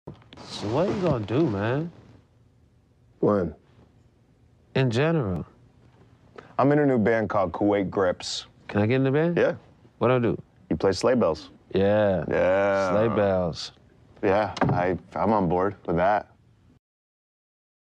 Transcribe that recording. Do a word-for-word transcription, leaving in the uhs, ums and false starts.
So what you gonna do, man? When? In general. I'm in a new band called Kuwait Grips. Can I get in the band? Yeah. What do I do? You play sleigh bells. Yeah. Yeah. Sleigh bells. Yeah, I, I'm on board with that.